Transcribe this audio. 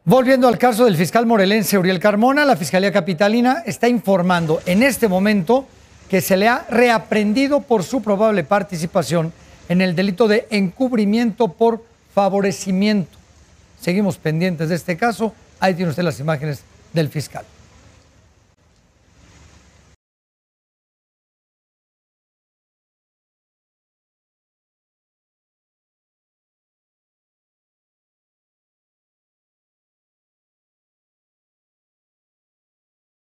Volviendo al caso del fiscal morelense Uriel Carmona, la Fiscalía Capitalina está informando en este momento que se le ha reaprendido por su probable participación en el delito de encubrimiento por favorecimiento. Seguimos pendientes de este caso. Ahí tiene usted las imágenes del fiscal.